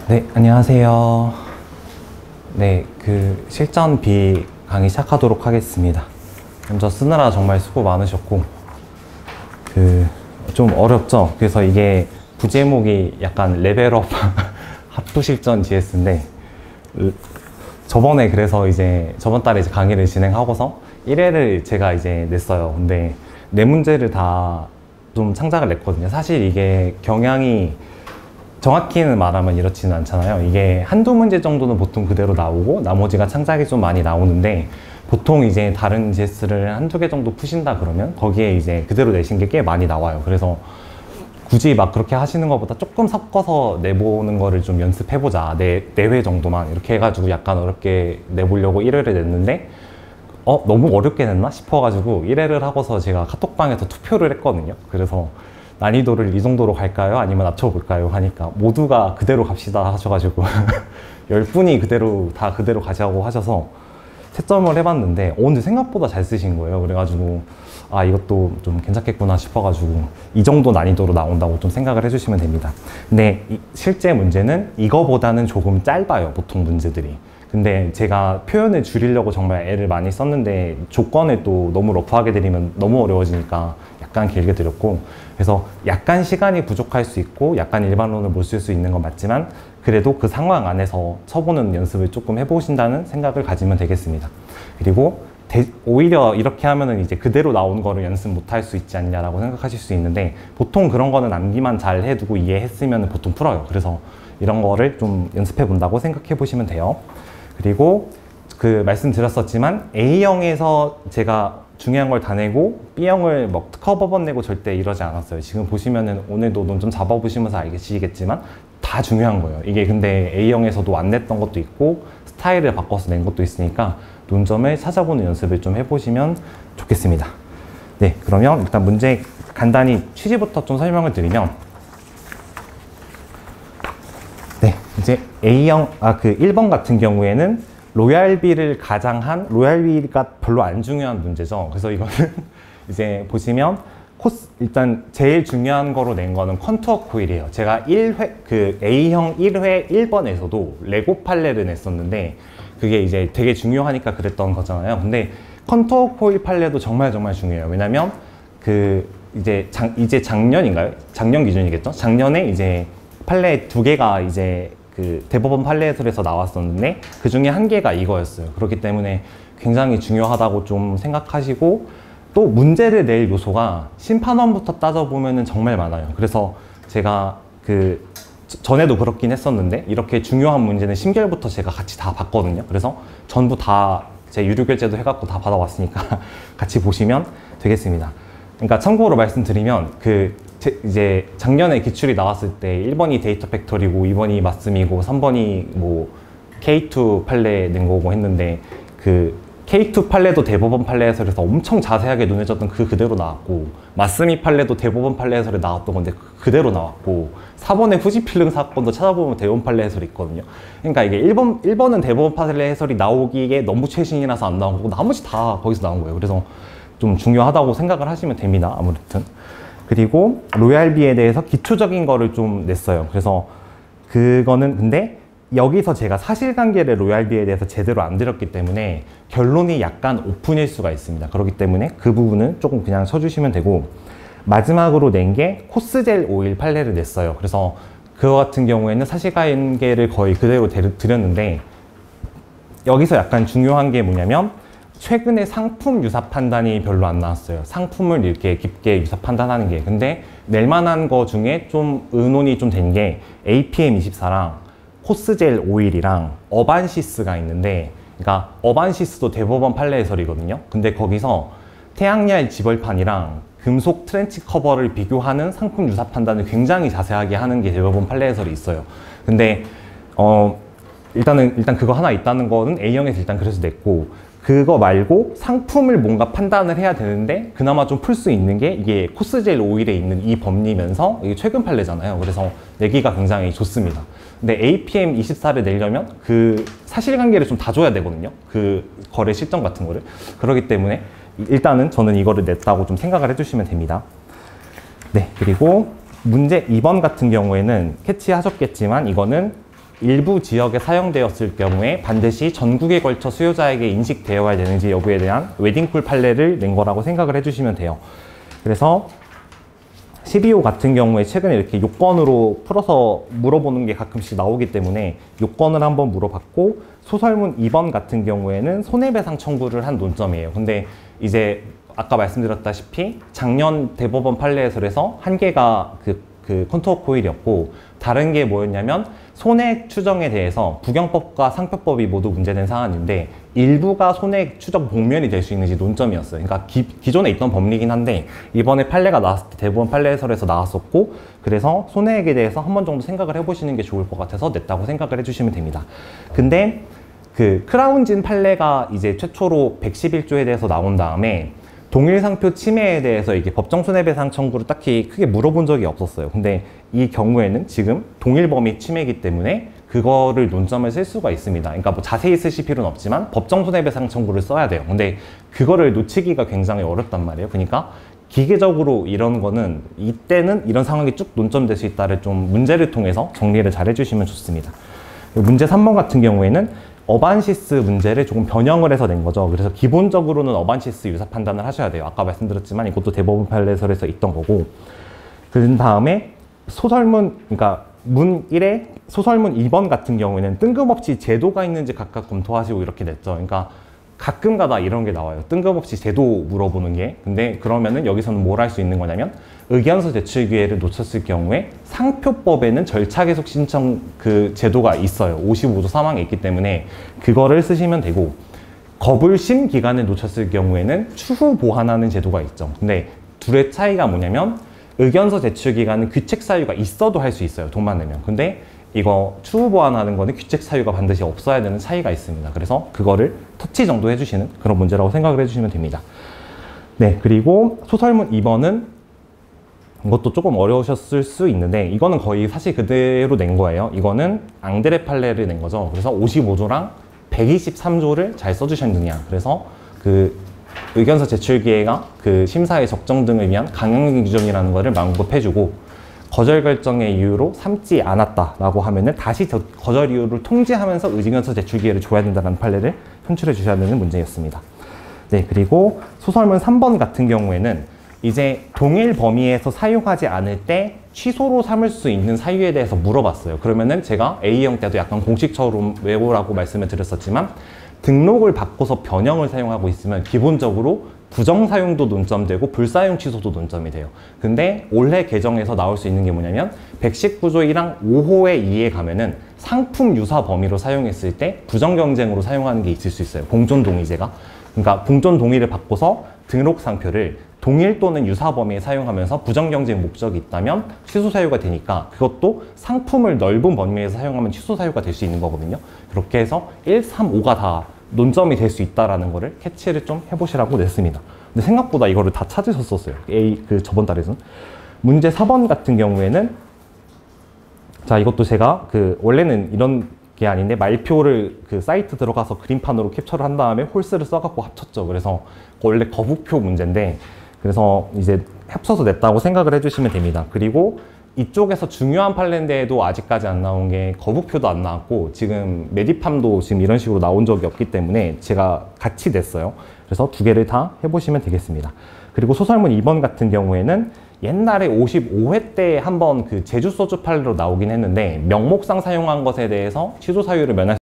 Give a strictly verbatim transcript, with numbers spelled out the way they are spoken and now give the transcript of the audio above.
네, 안녕하세요. 네, 그 실전 B 강의 시작하도록 하겠습니다. 먼저 쓰느라 정말 수고 많으셨고, 그 좀 어렵죠? 그래서 이게 부제목이 약간 레벨업 합도 실전 지에스인데, 저번에 그래서 이제 저번 달에 이제 강의를 진행하고서 일 회를 제가 이제 냈어요. 근데 네 문제를 다 좀 창작을 냈거든요. 사실 이게 경향이 정확히는 말하면 이렇지는 않잖아요. 이게 한두 문제 정도는 보통 그대로 나오고 나머지가 창작이 좀 많이 나오는데, 보통 이제 다른 지에스를 한두 개 정도 푸신다 그러면 거기에 이제 그대로 내신 게 꽤 많이 나와요. 그래서 굳이 막 그렇게 하시는 것보다 조금 섞어서 내보는 거를 좀 연습해보자. 네, 네 회 정도만 이렇게 해가지고 약간 어렵게 내보려고 일 회를 냈는데, 어? 너무 어렵게 냈나 싶어가지고 일 회를 하고서 제가 카톡방에서 투표를 했거든요. 그래서 난이도를 이 정도로 갈까요? 아니면 낮춰볼까요? 하니까 모두가 그대로 갑시다 하셔가지고 열 분이 그대로 다 그대로 가자고 하셔서 채점을 해봤는데, 어, 근데 생각보다 잘 쓰신 거예요. 그래가지고 아, 이것도 좀 괜찮겠구나 싶어가지고 이 정도 난이도로 나온다고 좀 생각을 해주시면 됩니다. 근데 이, 실제 문제는 이거보다는 조금 짧아요, 보통 문제들이. 근데 제가 표현을 줄이려고 정말 애를 많이 썼는데 조건을 또 너무 러프하게 드리면 너무 어려워지니까 약간 길게 드렸고, 그래서 약간 시간이 부족할 수 있고 약간 일반론을 못 쓸 수 있는 건 맞지만, 그래도 그 상황 안에서 쳐보는 연습을 조금 해보신다는 생각을 가지면 되겠습니다. 그리고 대, 오히려 이렇게 하면은 이제 그대로 나온 거를 연습 못 할 수 있지 않냐라고 생각하실 수 있는데, 보통 그런 거는 암기만 잘 해두고 이해했으면 보통 풀어요. 그래서 이런 거를 좀 연습해 본다고 생각해 보시면 돼요. 그리고 그 말씀드렸었지만 A형에서 제가 중요한 걸 다 내고 B형을 뭐 특허법원 내고 절대 이러지 않았어요. 지금 보시면은 오늘도 논 좀 잡아보시면서 알겠지만 다 중요한 거예요. 이게 근데 A형에서도 안 냈던 것도 있고 스타일을 바꿔서 낸 것도 있으니까 논점을 찾아보는 연습을 좀 해보시면 좋겠습니다. 네, 그러면 일단 문제 간단히 취지부터 좀 설명을 드리면, 네, 이제 A형, 아, 그 일 번 같은 경우에는 로얄비를 가장한, 로얄비가 별로 안 중요한 문제죠. 그래서 이거는 이제 보시면 코스, 일단 제일 중요한 거로 낸 거는 컨투어 코일이에요. 제가 일 회, 그 A형 일 회 일 번에서도 레고 판례를 냈었는데, 그게 이제 되게 중요하니까 그랬던 거잖아요. 근데 컨투어 코일 판례도 정말 정말 중요해요. 왜냐면 그 이제 작, 이제 작년인가요? 작년 기준이겠죠? 작년에 이제 판례 두 개가 이제 그 대법원 판례에서 나왔었는데 그 중에 한 개가 이거였어요. 그렇기 때문에 굉장히 중요하다고 좀 생각하시고, 또 문제를 낼 요소가 심판원부터 따져보면은 정말 많아요. 그래서 제가 그 전에도 그렇긴 했었는데 이렇게 중요한 문제는 심결부터 제가 같이 다 봤거든요. 그래서 전부 다 제 유료결제도 해갖고 다 받아왔으니까 같이 보시면 되겠습니다. 그러니까 참고로 말씀드리면 그 제, 이제 작년에 기출이 나왔을 때 일 번이 데이터 팩토리고 이 번이 마스미고 삼 번이 뭐 케이 투 판례 낸 거고 했는데, 그 케이 투 판례도 대법원 판례 해설에서 엄청 자세하게 논해졌던 그 그대로 나왔고, 마스미 판례도 대법원 판례 해설에 나왔던 건데 그 그대로 나왔고, 사 번의 후지필름 사건도 찾아보면 대법원 판례 해설이 있거든요. 그러니까 이게 일 번, 일 번은 대법원 판례 해설이 나오기에 너무 최신이라서 안 나온 거고 나머지 다 거기서 나온 거예요. 그래서 좀 중요하다고 생각을 하시면 됩니다. 아무튼. 그리고 로얄비에 대해서 기초적인 거를 좀 냈어요. 그래서 그거는 근데 여기서 제가 사실관계를 로얄비에 대해서 제대로 안 드렸기 때문에 결론이 약간 오픈일 수가 있습니다. 그렇기 때문에 그 부분은 조금 그냥 쳐주시면 되고, 마지막으로 낸 게 코스젤 오일 판례를 냈어요. 그래서 그거 같은 경우에는 사실관계를 거의 그대로 드렸는데, 여기서 약간 중요한 게 뭐냐면 최근에 상품 유사 판단이 별로 안 나왔어요. 상품을 이렇게 깊게 유사 판단하는 게. 근데 낼만한 거 중에 좀 의논이 좀 된 게 에이피엠 이십사랑 코스젤 오일이랑 어반시스가 있는데, 그러니까 어반시스도 대법원 판례 해설이거든요. 근데 거기서 태양열 지벌판이랑 금속 트렌치 커버를 비교하는 상품 유사 판단을 굉장히 자세하게 하는 게 대법원 판례 해설이 있어요. 근데 어 일단은 일단 그거 하나 있다는 거는 A형에서 일단 그래서 냈고, 그거 말고 상품을 뭔가 판단을 해야 되는데 그나마 좀 풀 수 있는 게 이게 코스젤 오일에 있는 이 법리면서 이게 최근 판례잖아요. 그래서 내기가 굉장히 좋습니다. 근데 에이피엠 이십사를 내려면 그 사실관계를 좀 다 줘야 되거든요. 그 거래 실정 같은 거를. 그렇기 때문에 일단은 저는 이거를 냈다고 좀 생각을 해주시면 됩니다. 네, 그리고 문제 이 번 같은 경우에는 캐치하셨겠지만 이거는 일부 지역에 사용되었을 경우에 반드시 전국에 걸쳐 수요자에게 인식되어야 되는지 여부에 대한 웨딩쿨 판례를 낸 거라고 생각을 해주시면 돼요. 그래서 십이 호 같은 경우에 최근에 이렇게 요건으로 풀어서 물어보는 게 가끔씩 나오기 때문에 요건을 한번 물어봤고, 소설문 이 번 같은 경우에는 손해배상 청구를 한 논점이에요. 근데 이제 아까 말씀드렸다시피 작년 대법원 판례에서 한 개가 그, 그 컨투어 코일이었고, 다른 게 뭐였냐면 손해액 추정에 대해서 부경법과 상표법이 모두 문제된 사안인데 일부가 손해액 추정 복면이 될 수 있는지 논점이었어요. 그러니까 기, 기존에 있던 법리긴 한데 이번에 판례가 나왔을 때 대법원 판례 해설에서 나왔었고, 그래서 손해액에 대해서 한 번 정도 생각을 해보시는 게 좋을 것 같아서 냈다고 생각을 해주시면 됩니다. 근데 그 크라운진 판례가 이제 최초로 백십일 조에 대해서 나온 다음에 동일상표 침해에 대해서 이게 법정 손해배상 청구를 딱히 크게 물어본 적이 없었어요. 근데 이 경우에는 지금 동일 범위 침해이기 때문에 그거를 논점을 쓸 수가 있습니다. 그러니까 뭐 자세히 쓰실 필요는 없지만 법정 손해배상 청구를 써야 돼요. 근데 그거를 놓치기가 굉장히 어렵단 말이에요. 그러니까 기계적으로 이런 거는 이때는 이런 상황이 쭉 논점될 수 있다를 좀 문제를 통해서 정리를 잘 해주시면 좋습니다. 문제 삼 번 같은 경우에는 어반시스 문제를 조금 변형을 해서 낸 거죠. 그래서 기본적으로는 어반시스 유사 판단을 하셔야 돼요. 아까 말씀드렸지만 이것도 대법원 판례설에서 있던 거고, 그 다음에 소설문, 그러니까 문 일에 소설문 이 번 같은 경우에는 뜬금없이 제도가 있는지 각각 검토하시고 이렇게 냈죠. 그러니까 가끔가다 이런 게 나와요. 뜬금없이 제도 물어보는 게. 근데 그러면은 여기서는 뭘 할 수 있는 거냐면 의견서 제출 기회를 놓쳤을 경우에 상표법에는 절차 계속 신청 그 제도가 있어요. 오십오 조 삼 항에 있기 때문에 그거를 쓰시면 되고, 거불심 기간을 놓쳤을 경우에는 추후 보완하는 제도가 있죠. 근데 둘의 차이가 뭐냐면 의견서 제출 기간은 귀책 사유가 있어도 할 수 있어요. 돈만 내면. 근데 이거 추후 보완하는 거는 귀책 사유가 반드시 없어야 되는 차이가 있습니다. 그래서 그거를 터치 정도 해주시는 그런 문제라고 생각을 해주시면 됩니다. 네, 그리고 소설문 이 번은 이것도 조금 어려우셨을 수 있는데 이거는 거의 사실 그대로 낸 거예요. 이거는 앙드레 판례를 낸 거죠. 그래서 오십오 조랑 백이십삼 조를 잘 써주셨느냐. 그래서 그 의견서 제출 기회가 그 심사의 적정 등을 위한 강행 규정이라는 거를 만급해주고, 거절 결정의 이유로 삼지 않았다라고 하면은 다시 저 거절 이유를 통지하면서 의견서 제출 기회를 줘야 된다는 판례를 편출해 주셔야 되는 문제였습니다. 네, 그리고 소설문 삼 번 같은 경우에는 이제 동일 범위에서 사용하지 않을 때 취소로 삼을 수 있는 사유에 대해서 물어봤어요. 그러면은 제가 A형 때도 약간 공식처럼 외우라고 말씀을 드렸었지만 등록을 바꿔서 변형을 사용하고 있으면 기본적으로 부정 사용도 논점되고 불사용 취소도 논점이 돼요. 근데 올해 개정에서 나올 수 있는 게 뭐냐면 백십구 조 일 항 오 호의 이에 가면은 상품 유사 범위로 사용했을 때 부정 경쟁으로 사용하는 게 있을 수 있어요. 공존 동의제가. 그러니까 공존 동의를 바꿔서 등록 상표를 동일 또는 유사 범위에 사용하면서 부정 경쟁 목적이 있다면 취소 사유가 되니까 그것도 상품을 넓은 범위에서 사용하면 취소 사유가 될 수 있는 거거든요. 그렇게 해서 일, 삼, 오가 다 논점이 될 수 있다라는 거를 캐치를 좀 해보시라고 냈습니다. 근데 생각보다 이거를 다 찾으셨었어요. A 그 저번 달에서는. 문제 사 번 같은 경우에는 자 이것도 제가 그 원래는 이런 게 아닌데 말표를 그 사이트 들어가서 그림판으로 캡처를 한 다음에 홀스를 써갖고 합쳤죠. 그래서 원래 거부표 문제인데 그래서 이제 합쳐서 냈다고 생각을 해주시면 됩니다. 그리고 이쪽에서 중요한 판례인데도 아직까지 안 나온 게 거부표도 안 나왔고 지금 메디팜도 지금 이런 식으로 나온 적이 없기 때문에 제가 같이 냈어요. 그래서 두 개를 다 해보시면 되겠습니다. 그리고 소설문 이 번 같은 경우에는 옛날에 오십오 회 때 한번 그 제주 소주 판례로 나오긴 했는데 명목상 사용한 것에 대해서 취소 사유를 면할